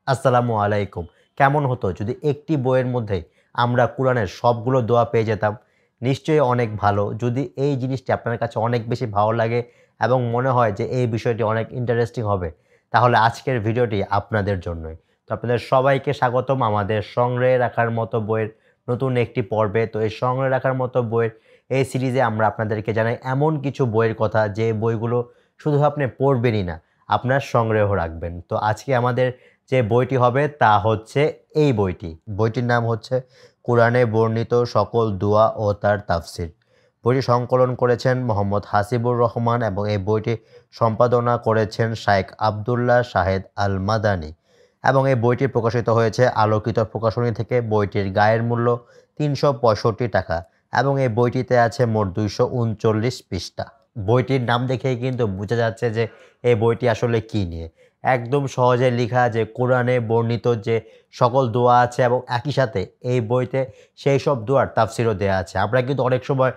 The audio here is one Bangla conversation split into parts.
আসসালামু আলাইকুম। কেমন হতো যদি একটি বইয়ের মধ্যেই আমরা কুরআনের সবগুলো দোয়া পেয়ে যেতাম? নিশ্চয়ই অনেক ভালো। যদি এই জিনিসটি আপনার কাছে অনেক বেশি ভালো লাগে এবং মনে হয় যে এই বিষয়টি অনেক ইন্টারেস্টিং হবে, তাহলে আজকের ভিডিওটি আপনাদের জন্যই। তো আপনাদের সবাইকে স্বাগতম আমাদের সংগ্রহে রাখার মতো বইয়ের নতুন একটি পর্বে। তো এই সংগ্রহে রাখার মতো বইয়ের এই সিরিজে আমরা আপনাদেরকে জানাই এমন কিছু বইয়ের কথা যে বইগুলো শুধু আপনি পড়বেনই না, আপনার সংগ্রহ রাখবেন। তো আজকে আমাদের যে বইটি হবে তা হচ্ছে এই বইটি। বইটির নাম হচ্ছে কুরআনে বর্ণিত সকল দোয়া ও তার তাফসির। বইটি সংকলন করেছেন মোহাম্মদ হাসিবুর রহমান এবং এই বইটি সম্পাদনা করেছেন শাইখ আবদুল্লাহ শাহেদ আল মাদানী এবং এই বইটি প্রকাশিত হয়েছে আলোকিত প্রকাশনী থেকে। বইটির গায়ের মূল্য ৩৬৫ টাকা এবং এই বইটিতে আছে মোট ২৩৯ পৃষ্ঠা। বইটির নাম দেখেই কিন্তু বোঝা যাচ্ছে যে এই বইটি আসলে কী নিয়ে। একদম সহজে লিখা যে কোরআনে বর্ণিত যে সকল দোয়া আছে এবং একই সাথে এই বইতে সেই সব দোয়ার তাফসিরও দেয়া আছে। আমরা কিন্তু অনেক সময়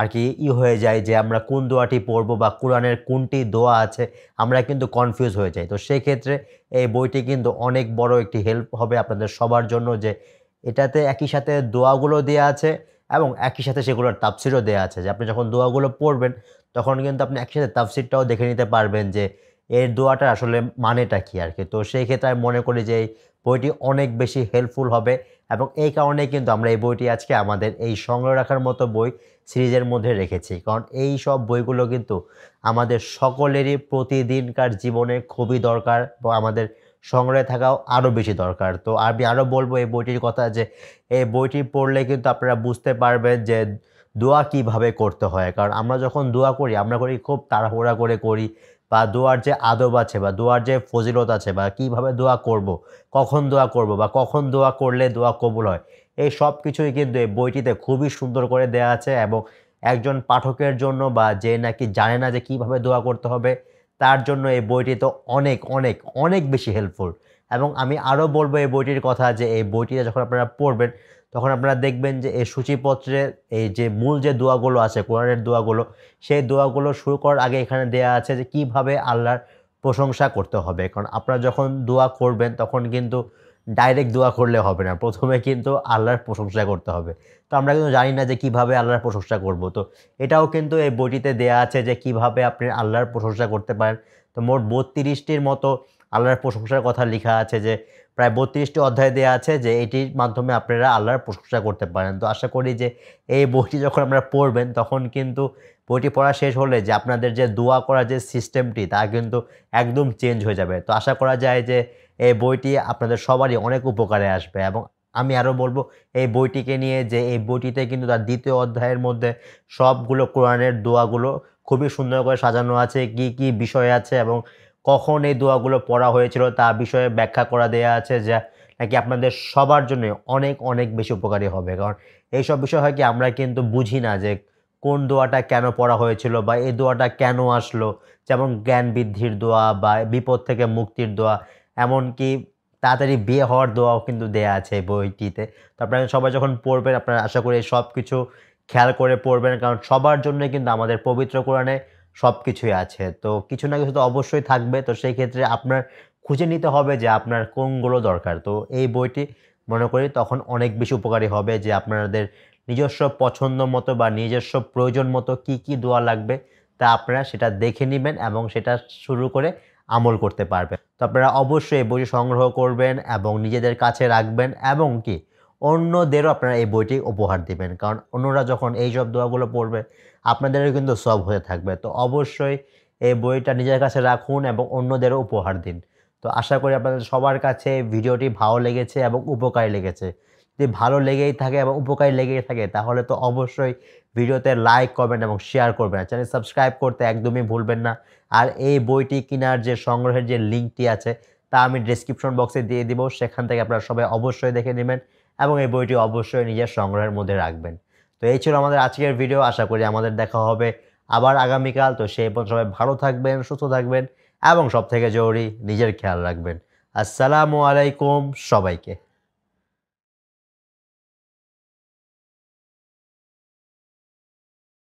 হয়ে যায় যে আমরা কোন দোয়াটি পড়বো বা কোরআনের কোনটি দোয়া আছে আমরা কিন্তু কনফিউজ হয়ে যাই। তো সেক্ষেত্রে এই বইটি কিন্তু অনেক বড় একটি হেল্প হবে আপনাদের সবার জন্য যে এটাতে একই সাথে দোয়াগুলো দেয়া আছে এবং একই সাথে সেগুলোর তাফসিরও দেয়া আছে। যে আপনি যখন দোয়াগুলো পড়বেন তখন কিন্তু আপনি একই সাথে তাফসিরটাও দেখে নিতে পারবেন যে এর দোয়াটার আসলে মানেটা কী আরকি। তো সেই ক্ষেত্রে আমি মনে করি যে এই বইটি অনেক বেশি হেল্পফুল হবে এবং এই কারণেই কিন্তু আমরা এই বইটি আজকে আমাদের এই সংগ্রহ রাখার মতো বই সিরিজের মধ্যে রেখেছি। কারণ এই সব বইগুলো কিন্তু আমাদের সকলেরই প্রতিদিনকার জীবনে খুবই দরকার এবং আমাদের সংগ্রহে থাকাও আরও বেশি দরকার। তো আমি আরও বলব এই বইটির কথা যে এই বইটি পড়লে কিন্তু আপনারা বুঝতে পারবেন যে দোয়া কীভাবে করতে হয়। কারণ আমরা যখন দোয়া করি আমরা করি খুব তাড়াহুড়া করে করি বা দোয়ার যে আদব আছে বা দোয়ার যে ফজিলত আছে বা কিভাবে দোয়া করব, কখন দোয়া করব বা কখন দোয়া করলে দোয়া কবুল হয়, এই সব কিছুই কিন্তু এই বইটিতে খুবই সুন্দর করে দেয়া আছে এবং একজন পাঠকের জন্য বা যে নাকি জানে না যে কিভাবে দোয়া করতে হবে, তার জন্য এই বইটি তো অনেক, অনেক, অনেক বেশি হেল্পফুল। এবং আমি আরও বলব এই বইটির কথা যে এই বইটিতে যখন আপনারা পড়বেন তখন আপনারা দেখবেন যে এই সূচিপত্রে এই যে মূল যে দোয়াগুলো আছে, কোরআনের দোয়াগুলো, সেই দোয়াগুলো শুরু করার আগে এখানে দেয়া আছে যে কিভাবে আল্লাহর প্রশংসা করতে হবে। কারণ আপনারা যখন দোয়া করবেন তখন কিন্তু ডাইরেক্ট দোয়া করলে হবে না। ১ম এ কিন্তু আল্লাহর প্রশংসা করতে হবে। তো আমরা কিন্তু জানি না যে কিভাবে আল্লাহর প্রশংসা করব। তো এটাও কিন্তু এই বইটিতে দেয়া আছে যে কিভাবে আপনি আল্লাহর প্রশংসা করতে পারেন। তো মোট ৩২ টির মতো আল্লাহর প্রশংসার কথা লিখা আছে যে প্রায় ৩২ টি অধ্যায় দেয়া আছে যে এটির মাধ্যমে আপনারা আল্লাহর প্রশংসা করতে পারেন। তো আশা করি যে এই বইটি যখন আপনারা পড়বেন তখন কিন্তু বইটি পড়া শেষ হলে যে আপনাদের যে দোয়া করার যে সিস্টেমটি তা কিন্তু একদম চেঞ্জ হয়ে যাবে। তো আশা করা যায় যে এই বইটি আপনাদের সবারই অনেক উপকারে আসবে এবং আমি আরও বলব এই বইটিকে নিয়ে যে এই বইটিতে কিন্তু তার ২য় অধ্যায়ের মধ্যে সবগুলো কোরআনের দোয়াগুলো খুবই সুন্দর করে সাজানো আছে। কি, কি বিষয় আছে এবং কখন এই দোয়াগুলো পড়া হয়েছিল তা বিষয়ে ব্যাখ্যা করা দেয়া আছে যা নাকি আপনাদের সবার জন্যই অনেক, অনেক বেশি উপকারী হবে। কারণ এইসব বিষয় হয় কি আমরা কিন্তু বুঝি না যে কোন দোয়াটা কেন পড়া হয়েছিল বা এই দোয়াটা কেন আসলো। যেমন জ্ঞান বৃদ্ধির দোয়া বা বিপদ থেকে মুক্তির দোয়া, এমনকি তাড়াতাড়ি বিয়ে হওয়ার দোয়াও কিন্তু দেয়া আছে এই বইটিতে। তো আপনারা সবাই যখন পড়বেন আপনারা আশা করি সবকিছু খেয়াল করে পড়বেন। কারণ সবার জন্যই কিন্তু আমাদের পবিত্র কোরআনে সবকিছুই আছে। তো কিছু না কিছু তো অবশ্যই থাকবে। তো সেই ক্ষেত্রে আপনার খুঁজে নিতে হবে যে আপনার কোনগুলো দরকার। তো এই বইটি মনে করি তখন অনেক বেশি উপকারী হবে যে আপনাদের নিজস্ব পছন্দ মতো বা নিজস্ব প্রয়োজন মতো কি, কি দোয়া লাগবে তা আপনারা সেটা দেখে নিবেন এবং সেটা শুরু করে আমল করতে পারবেন। তো আপনারা অবশ্যই এই বইটি সংগ্রহ করবেন এবং নিজেদের কাছে রাখবেন এবং কি অন্যদেরও আপনারা এই বইটি উপহার দিবেন। কারণ অন্যরা যখন এইসব দোয়াগুলো পড়বে আপনাদেরও কিন্তু সওয়াব হয়ে থাকবে। তো অবশ্যই এই বইটা নিজের কাছে রাখুন এবং অন্যদেরও উপহার দিন। তো আশা করি আপনাদের সবার কাছে ভিডিওটি ভালো লেগেছে এবং উপকারী লেগেছে। যদি ভালো লেগেই থাকে এবং উপকারী লেগেই থাকে তাহলে তো অবশ্যই ভিডিওতে লাইক করবেন এবং শেয়ার করবেন। চ্যানেল সাবস্ক্রাইব করতে একদমই ভুলবেন না। আর এই বইটি কেনার যে সংগ্রহের যে লিঙ্কটি আছে তা আমি ডেসক্রিপশন বক্সে দিয়ে দিব। সেখান থেকে আপনারা সবাই অবশ্যই দেখে নিবেন এবং এই বইটি অবশ্যই নিজের সংগ্রহের মধ্যে রাখবেন। তো এই ছিল আমাদের আজকের ভিডিও। আশা করি আমাদের দেখা হবে আবার আগামীকাল। তো সেই পর্যন্ত সবাই ভালো থাকবেন, সুস্থ থাকবেন এবং সবথেকে জরুরি নিজের খেয়াল রাখবেন। আসসালামু আলাইকুম সবাইকে।